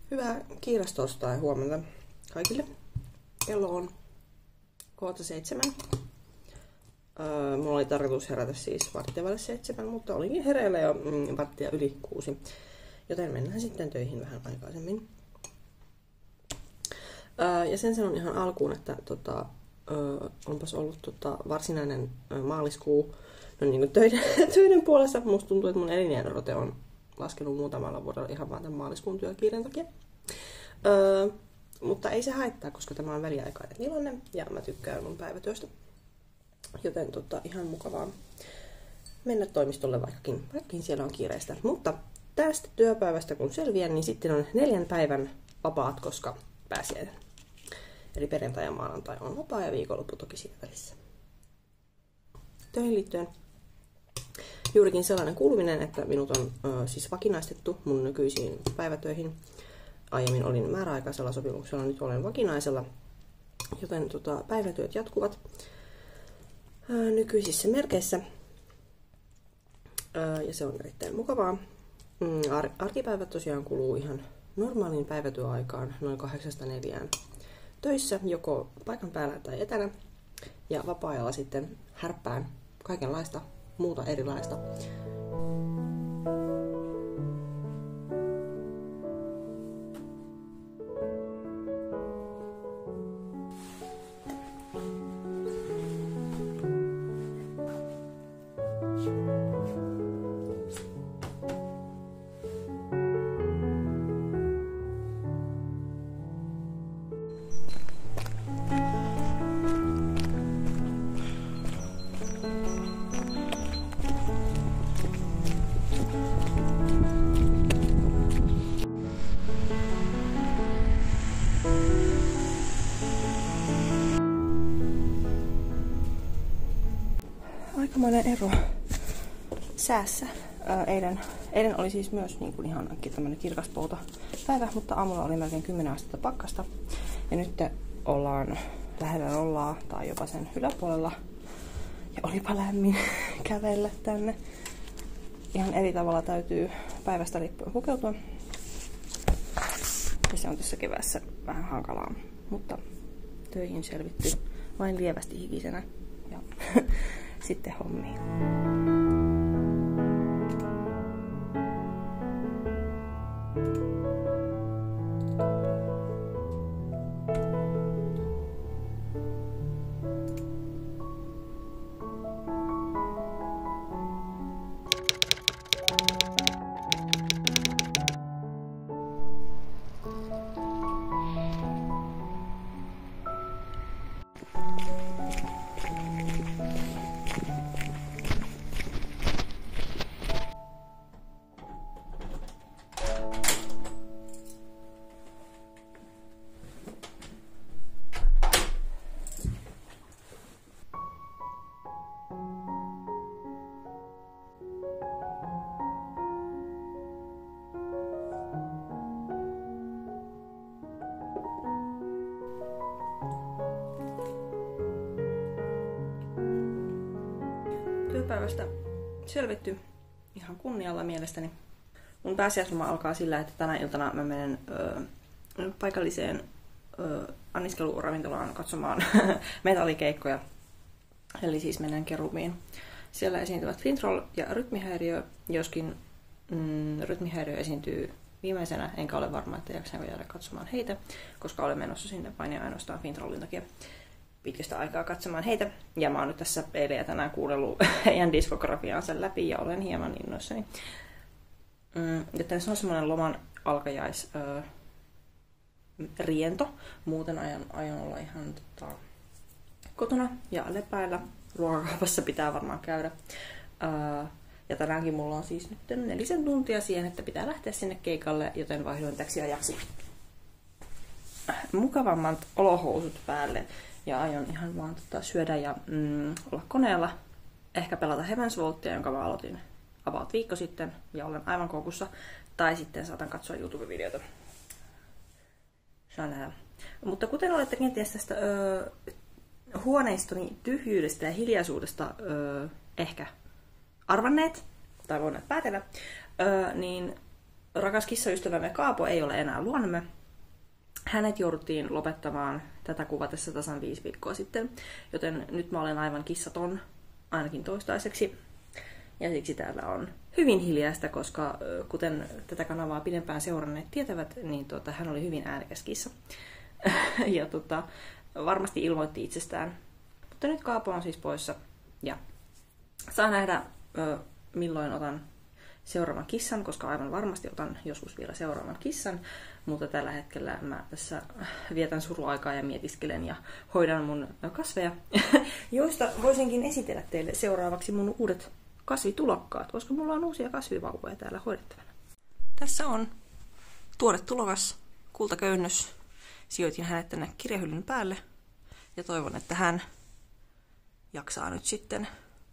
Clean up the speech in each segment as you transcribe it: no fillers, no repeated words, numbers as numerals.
Hyvää kiirastorstai huomenta kaikille. Kello on kohta 7. Mulla oli tarkoitus herätä siis 6:15, mutta olinkin hereillä jo 6:15. Joten mennään sitten töihin vähän aikaisemmin. Ja sen sanon ihan alkuun, että onpas ollut varsinainen maaliskuu niin kuin töiden puolesta. Musta tuntuu, että mun eliniänodote on laskenut muutamalla vuodella ihan vaan tämän maaliskuun työkiireen takia. Mutta ei se haittaa, koska tämä on väliaikainen tilanne ja mä tykkään mun päivätyöstä. Joten ihan mukavaa mennä toimistolle, vaikkakin siellä on kiireistä. Mutta tästä työpäivästä kun selviän, niin sitten on 4 päivän vapaat, koska pääsiäinen. Eli perjantai ja maanantai on vapaa ja viikonloppu toki siinä välissä. Töihin liittyen juurikin sellainen kuuluminen, että minut on siis vakinaistettu mun nykyisiin päivätöihin. Aiemmin olin määräaikaisella sopimuksella, nyt olen vakinaisella, joten päivätyöt jatkuvat nykyisissä merkeissä. Ja se on erittäin mukavaa. Arkipäivät tosiaan kuluu ihan normaaliin päivätyöaikaan, noin 8-4 töissä, joko paikan päällä tai etänä. Ja vapaa-ajalla sitten härppään kaikenlaista muuta erilaista. Aikamoinen ero säässä. Eilen oli siis myös niin kuin ihan tämmöinen kirkas päivä, mutta aamulla oli melkein 10 astetta pakkasta. Ja nyt ollaan lähellä nollaa tai jopa sen yläpuolella. Ja olipa lämmin kävellä tänne. Ihan eri tavalla täytyy päivästä riippuen pukeutua. Ja se on tässä keväässä vähän hankalaa, mutta töihin selvitty vain lievästi hikisenä. Ja sitten hommiin. Työpäivästä selvitty ihan kunnialla mielestäni. Mun pääsiäisloma alkaa sillä, että tänä iltana mä menen paikalliseen anniskeluravintolaan katsomaan metallikeikkoja. Eli siis menen Kerubiin. Siellä esiintyvät Fintroll ja Rytmihäiriö, joskin Rytmihäiriö esiintyy viimeisenä, enkä ole varma, että jaksanko jäädä katsomaan heitä, koska olen menossa sinne vain ja ainoastaan Fintrollin takia pitkästä aikaa katsomaan heitä. Ja mä oon nyt tässä eilen ja tänään kuunnellut heidän diskografiaansa läpi ja olen hieman innoissani. Joten se on semmoinen loman riento. Muuten aion olla ihan kotona ja lepäillä. Ruokakaupassa pitää varmaan käydä. Ja tänäänkin mulla on siis nyt 4 tuntia siihen, että pitää lähteä sinne keikalle, joten vaihdoin täksi ajaksi mukavammat olohousut päälle. Ja aion ihan vaan syödä ja olla koneella. Ehkä pelata Heaven's Vaultia, jonka mä aloitin about viikko sitten ja olen aivan kokussa. Tai sitten saatan katsoa YouTube-videota. Mutta kuten olette kenties tästä huoneistoni tyhjyydestä ja hiljaisuudesta ehkä arvanneet, tai voineet päätellä, niin rakas kissaystävämme Kaapo ei ole enää luonamme. Hänet jouduttiin lopettamaan tätä kuvatessa tasan 5 viikkoa sitten, joten nyt mä olen aivan kissaton, ainakin toistaiseksi. Ja siksi täällä on hyvin hiljaista, koska kuten tätä kanavaa pidempään seuranneet tietävät, niin hän oli hyvin äänekäs kissa. Ja varmasti ilmoitti itsestään. Mutta nyt Kaapo on siis poissa ja saa nähdä, milloin otan seuraavan kissan, koska aivan varmasti otan joskus vielä seuraavan kissan, mutta tällä hetkellä mä tässä vietän suruaikaa ja mietiskelen ja hoidan mun kasveja, joista voisinkin esitellä teille seuraavaksi mun uudet kasvitulokkaat, koska mulla on uusia kasvivauvoja täällä hoidettavana. Tässä on tuore tulokas, kultaköynnös. Sijoitin hänet tänne kirjahyllyn päälle ja toivon, että hän jaksaa nyt sitten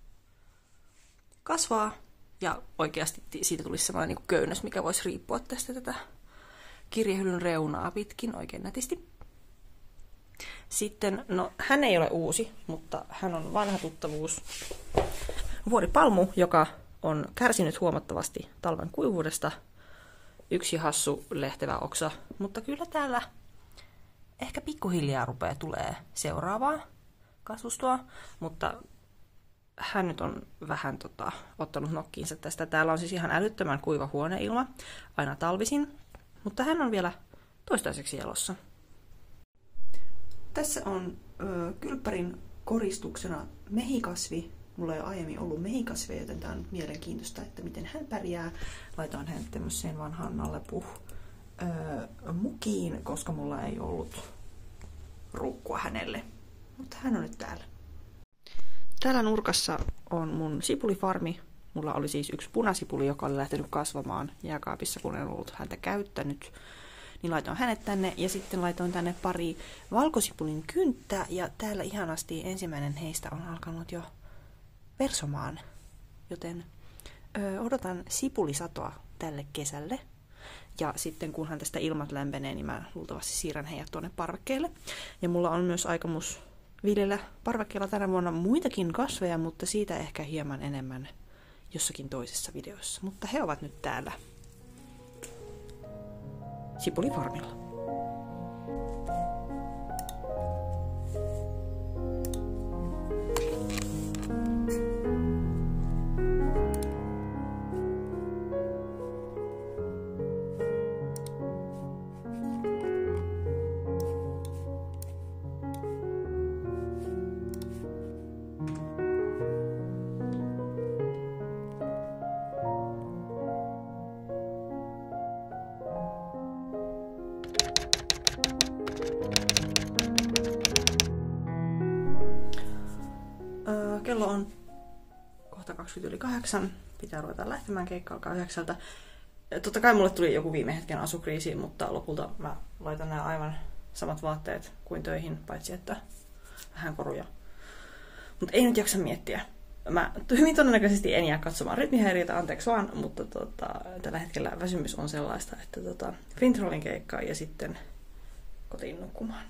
kasvaa. Ja oikeasti siitä tulisi sellainen niin kuin köynnös, mikä voisi riippua tästä tätä kirjahyllyn reunaa pitkin oikein nätisti. Sitten, no hän ei ole uusi, mutta hän on vanha tuttavuus. Vuoripalmu, joka on kärsinyt huomattavasti talven kuivuudesta. Yksi hassu lehtevä oksa, mutta kyllä täällä ehkä pikkuhiljaa rupeaa tulee seuraavaa kasvustoa, mutta hän nyt on vähän ottanut nokkiinsa tästä. Täällä on siis ihan älyttömän kuiva huoneilma aina talvisin, mutta hän on vielä toistaiseksi elossa. Tässä on kylppärin koristuksena mehikasvi. Mulla ei ole aiemmin ollut mehikasveja, joten tämä on nyt mielenkiintoista, että miten hän pärjää. Laitan hän tämmöiseen vanhaan nallepuh mukiin, koska mulla ei ollut ruukkua hänelle. Mutta hän on nyt täällä. Täällä nurkassa on mun sipulifarmi. Mulla oli siis yksi punasipuli, joka oli lähtenyt kasvamaan jääkaapissa, kun en ollut häntä käyttänyt. Niin laitoin hänet tänne ja sitten laitoin tänne pari valkosipulin kynttää. Ja täällä ihanasti ensimmäinen heistä on alkanut jo versomaan. Joten odotan sipulisatoa tälle kesälle. Ja sitten kunhan tästä ilmat lämpenee, niin mä luultavasti siirrän heidät tuonne parvekkeelle. Ja mulla on myös aikomus viljellä parvekkeella tänä vuonna muitakin kasveja, mutta siitä ehkä hieman enemmän jossakin toisessa videossa. Mutta he ovat nyt täällä sipulifarmilla. Kello on kohta 7:20. Pitää ruveta lähtemään, keikka alkaa 9:00. Totta kai mulle tuli joku viime hetken asukriisi, mutta lopulta mä laitan nämä aivan samat vaatteet kuin töihin, paitsi että vähän koruja. Mutta ei nyt jaksa miettiä. Mä hyvin todennäköisesti en jää katsomaan rytmihäiriötä, anteeksi vaan, mutta tällä hetkellä väsymys on sellaista, että Fintrollin keikkaa ja sitten kotiin nukkumaan.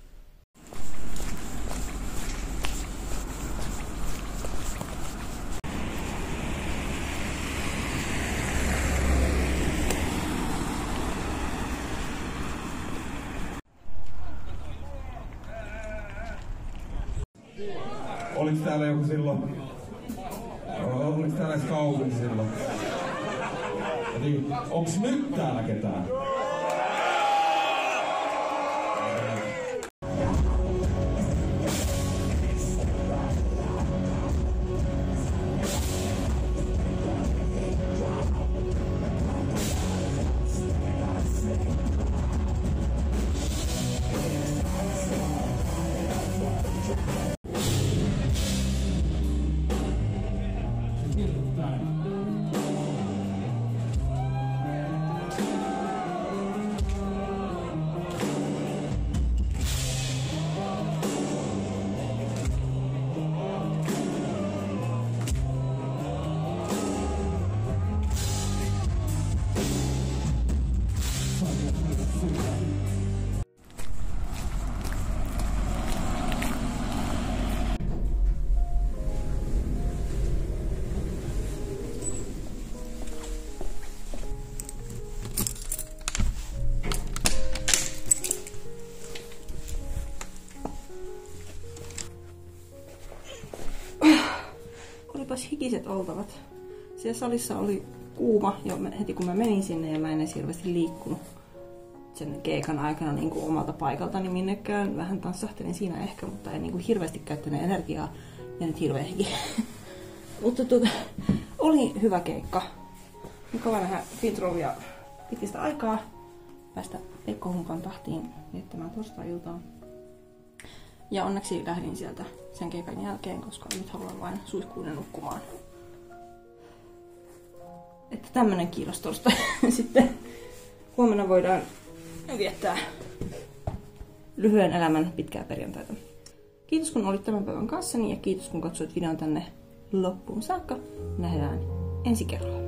Oliko täällä joku silloin? Oliko täällä edes kaupunki silloin? Niin, onks nyt täällä ketään? hikiset oltavat. Siellä salissa oli kuuma jo heti kun mä menin sinne ja mä en edes hirveästi liikkunut sen keikan aikana niin kuin omalta paikaltani minnekään. Vähän tanssahtelin siinä ehkä, mutta en niin kuin hirveästi käyttänyt energiaa ja nyt hirveä hiki. Mutta oli hyvä keikka. Mukava nähdä Fintrollia pitistä aikaa päästä Pekko Humpan tahtiin viettämään torstai-iltaan. Ja onneksi lähdin sieltä sen keikan jälkeen, koska nyt haluan vain suihkuuden nukkumaan. Että tämmönen kiitos torstai. Sitten huomenna voidaan viettää lyhyen elämän pitkää perjantaita. Kiitos kun olit tämän päivän kanssani ja kiitos kun katsoit videon tänne loppuun saakka. Nähdään ensi kerralla.